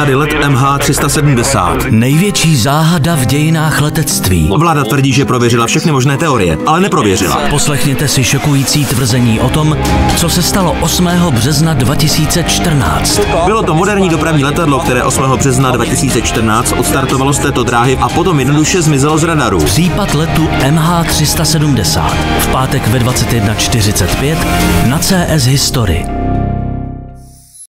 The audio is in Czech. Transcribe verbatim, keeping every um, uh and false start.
tady let M H tři sta sedmdesát. Největší záhada v dějinách letectví. Vláda tvrdí, že prověřila všechny možné teorie, ale neprověřila. Poslechněte si šokující tvrzení o tom, co se stalo osmého března dva tisíce čtrnáct. Bylo to moderní dopravní letadlo, které osmého března dva tisíce čtrnáct odstartovalo z této dráhy a potom jednoduše zmizelo z radaru. Případ letu M H tři sta sedmdesát. V pátek ve dvacet jedna čtyřicet pět na C S History.